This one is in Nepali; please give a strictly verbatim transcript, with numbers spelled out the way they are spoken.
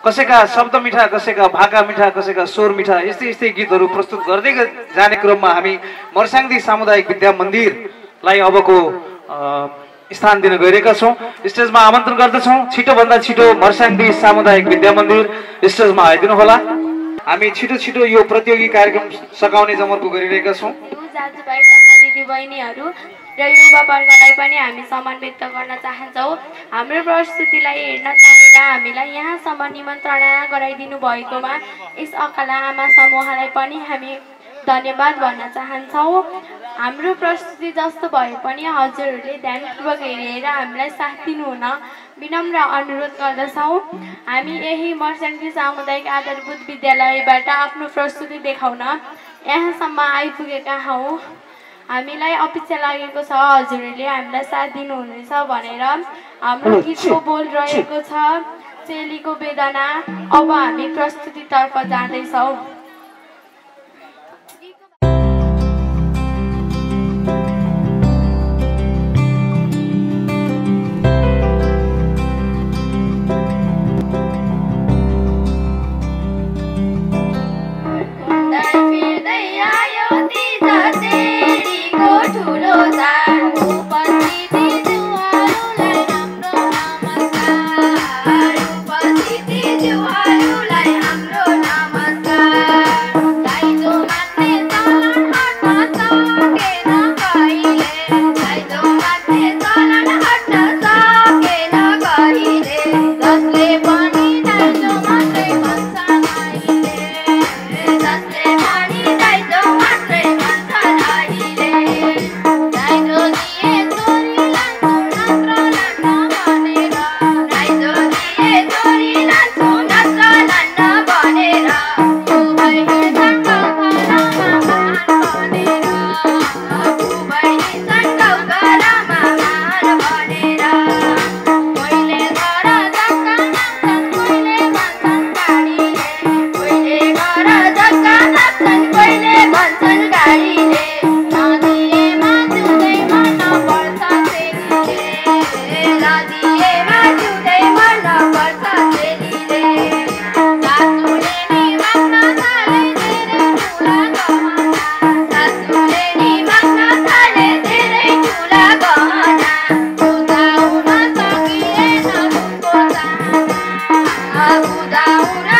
कसैका शब्द मिठा, कसैका भाका मिठा, कसैका स्वर मिठा, यस्तै यस्तै गीतहरू प्रस्तुत गर्दै जाने क्रममा हामी मर्स्याङदी सामुदायिक विद्या मन्दिरलाई अबको स्थान दिन गइरहेका छौँ। स्टेजमा आमन्त्रण गर्दछौँ, छिटोभन्दा छिटो मर्स्याङदी सामुदायिक विद्या मन्दिर स्टेजमा आइदिनु होला। हामी छिटो छिटो यो प्रतियोगी कार्यक्रम सघाउने जमर्को गरिरहेका छौँ। दाजुभाइ तथा दिदीबहिनीहरू र युवावर्गलाई पनि हामी सम्मान व्यक्त गर्न चाहन्छौँ। हाम्रो प्रस्तुतिलाई हेर्न चाहेर हामीलाई यहाँसम्म निमन्त्रणा गराइदिनु भएकोमा यस अकाला आमा समूहलाई पनि हामी धन्यवाद भन्न चाहन्छौँ। हाम्रो प्रस्तुति जस्तो भए पनि हजुरहरूले ध्यानपूर्वक हेरेर हामीलाई साथ दिनुहुन विनम्र अनुरोध गर्दछौँ। हामी यही मर्स्याङदी सामुदायिक आधारभूत विद्यालयबाट आफ्नो प्रस्तुति देखाउन यहाँसम्म आइपुगेका हौँ। हामीलाई अपेक्षा लागेको छ हजुरहरूले हामीलाई साथ दिनुहुनेछ भनेर। हाम्रो गीतको बोल रहेको छ चेलीको वेदना। अब हामी प्रस्तुतितर्फ जाँदैछौँ। Down.